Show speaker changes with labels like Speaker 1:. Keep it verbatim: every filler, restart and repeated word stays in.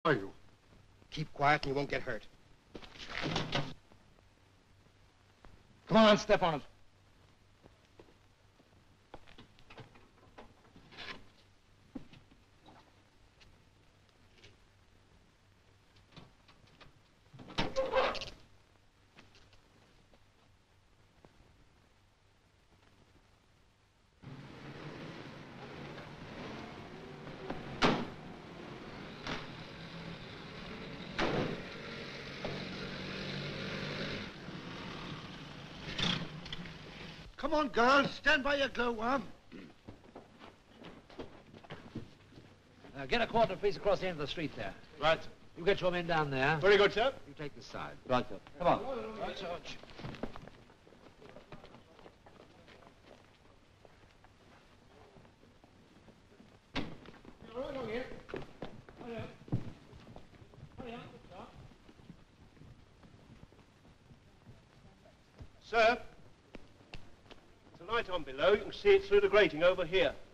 Speaker 1: Are you?
Speaker 2: Keep quiet and you won't get hurt.
Speaker 3: Come on, step on it.
Speaker 1: Come on, girls. Stand by your glowworm.
Speaker 4: Now, get a quarter piece across the end of the street there.
Speaker 1: Right.
Speaker 4: You get your men down there.
Speaker 1: Very good, sir.
Speaker 4: You take this side.
Speaker 1: Right, sir.
Speaker 4: Come on. Right, Sarge.
Speaker 5: Sir, the light on below, you can see it through the grating over here.